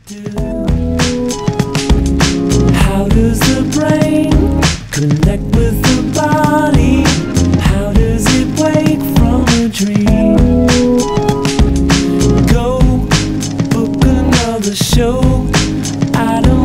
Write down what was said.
How does the brain connect with the body? How does it wake from a dream? Go book another show. I don't